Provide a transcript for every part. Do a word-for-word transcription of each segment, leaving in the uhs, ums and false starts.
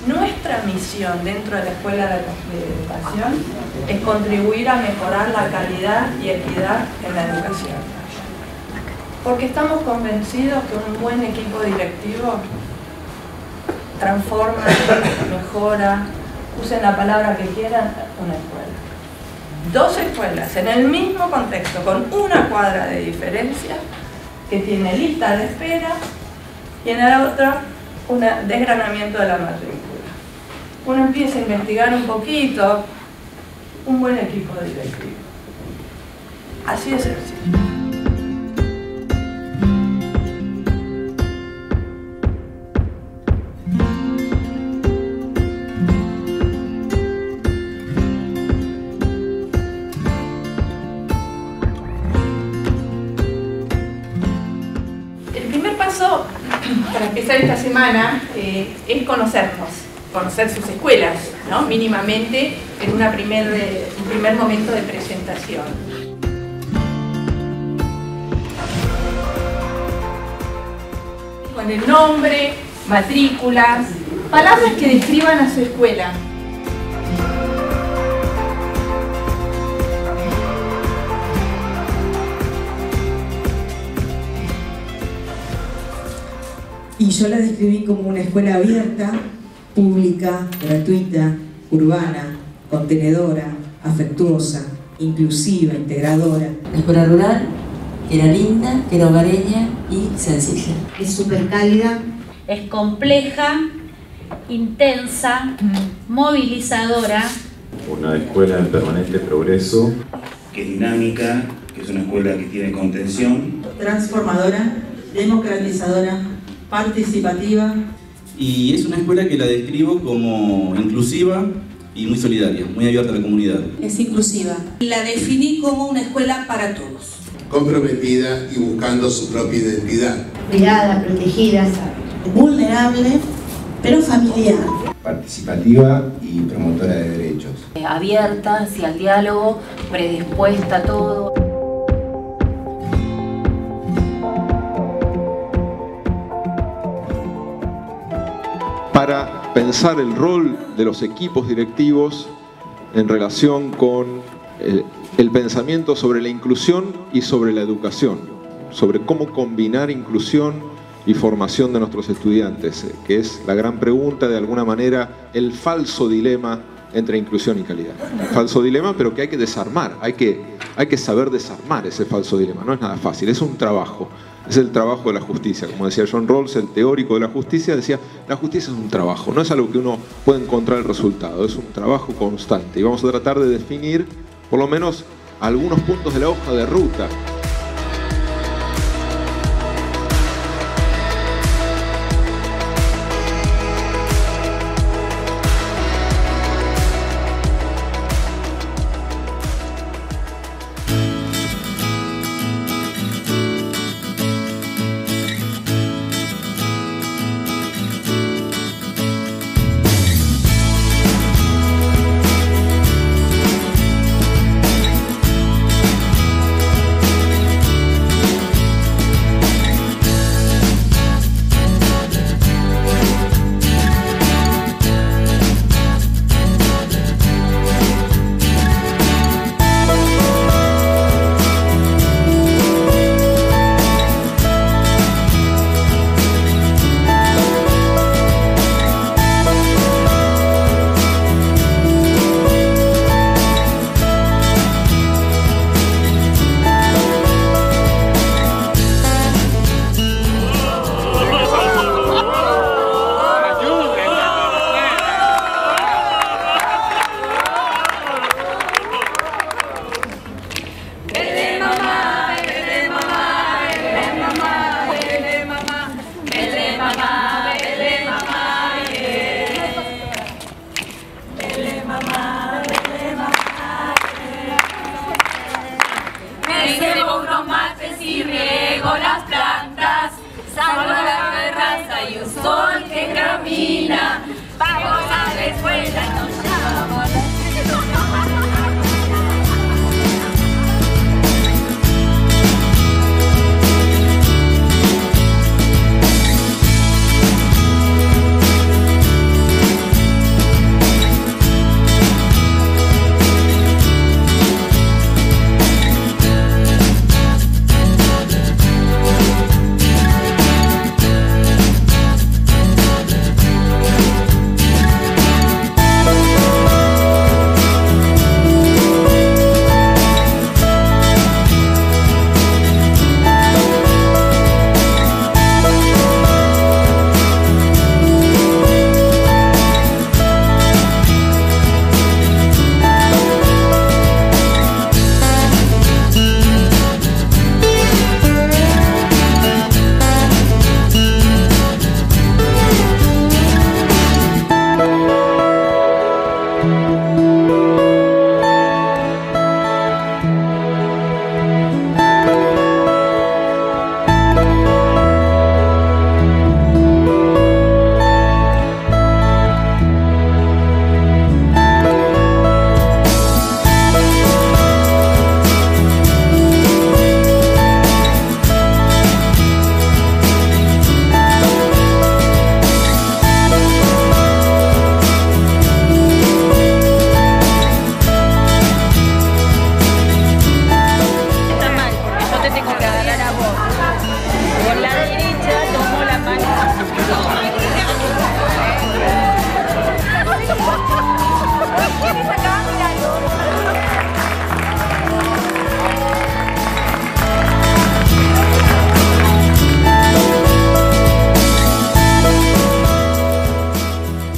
Nuestra misión dentro de la Escuela de Educación es contribuir a mejorar la calidad y equidad en la educación. Porque estamos convencidos que un buen equipo directivo transforma, mejora, usen la palabra que quieran, una escuela. Dos escuelas en el mismo contexto, con una cuadra de diferencia, que tiene lista de espera, y en la otra un desgranamiento de la matrícula. Uno empieza a investigar un poquito, un buen equipo directivo. Así de sencillo. Para empezar esta semana eh, es conocernos, conocer sus escuelas, ¿no? Mínimamente en una primer, eh, un primer momento de presentación. Con el nombre, matrículas, palabras que describan a su escuela. Y yo la describí como una escuela abierta, pública, gratuita, urbana, contenedora, afectuosa, inclusiva, integradora. La escuela rural, que era linda, que era hogareña y sencilla. Es súper cálida. Es compleja, intensa, movilizadora. Una escuela en permanente progreso. Que es dinámica, que es una escuela que tiene contención. Transformadora, democratizadora, participativa. Y es una escuela que la describo como inclusiva y muy solidaria, muy abierta a la comunidad. Es inclusiva. La definí como una escuela para todos. Comprometida y buscando su propia identidad. Cuidada, protegida, vulnerable, pero familiar. Participativa y promotora de derechos. Abierta hacia el diálogo, predispuesta a todo. Para pensar el rol de los equipos directivos en relación con el, el pensamiento sobre la inclusión y sobre la educación, sobre cómo combinar inclusión y formación de nuestros estudiantes, que es la gran pregunta, de alguna manera, el falso dilema entre inclusión y calidad. Un falso dilema, pero que hay que desarmar, hay que, hay que saber desarmar ese falso dilema, no es nada fácil, es un trabajo. Es el trabajo de la justicia. Como decía John Rawls, el teórico de la justicia, decía, la justicia es un trabajo, no es algo que uno puede encontrar el resultado, es un trabajo constante. Y vamos a tratar de definir, por lo menos, algunos puntos de la hoja de ruta.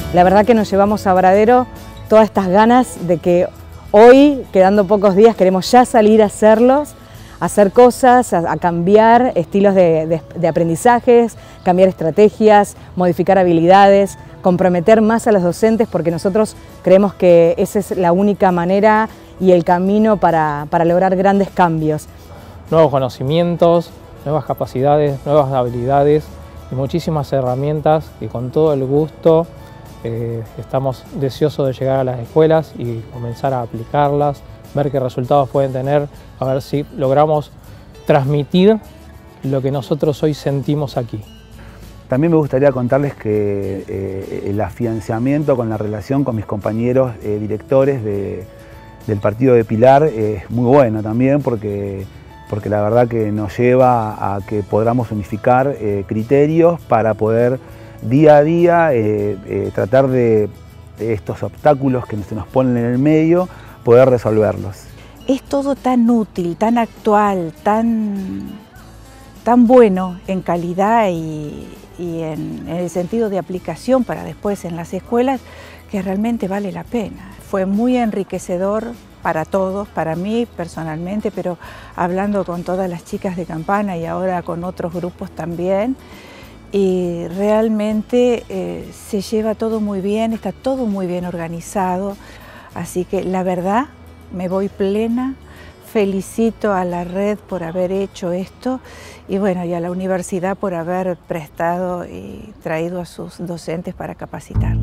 La verdad que nos llevamos a Varadero todas estas ganas de que hoy, quedando pocos días, queremos ya salir a hacerlos, a hacer cosas, a, a cambiar estilos de, de, de aprendizajes, cambiar estrategias, modificar habilidades, comprometer más a los docentes, porque nosotros creemos que esa es la única manera y el camino para, para lograr grandes cambios. Nuevos conocimientos, nuevas capacidades, nuevas habilidades y muchísimas herramientas que con todo el gusto eh, estamos deseosos de llegar a las escuelas y comenzar a aplicarlas, ver qué resultados pueden tener, a ver si logramos transmitir lo que nosotros hoy sentimos aquí. También me gustaría contarles que eh, el afianzamiento con la relación con mis compañeros eh, directores de, del partido de Pilar eh, es muy bueno también, porque, porque la verdad que nos lleva a que podamos unificar eh, criterios para poder día a día eh, eh, tratar de, de estos obstáculos que se nos ponen en el medio, poder resolverlos. Es todo tan útil, tan actual, tan, tan bueno en calidad y, y en, en el sentido de aplicación para después en las escuelas, que realmente vale la pena. Fue muy enriquecedor para todos, para mí personalmente, pero hablando con todas las chicas de Campana y ahora con otros grupos también, y realmente eh, se lleva todo muy bien, está todo muy bien organizado, así que la verdad me voy plena. Felicito a la red por haber hecho esto y bueno, y a la universidad por haber prestado y traído a sus docentes para capacitar.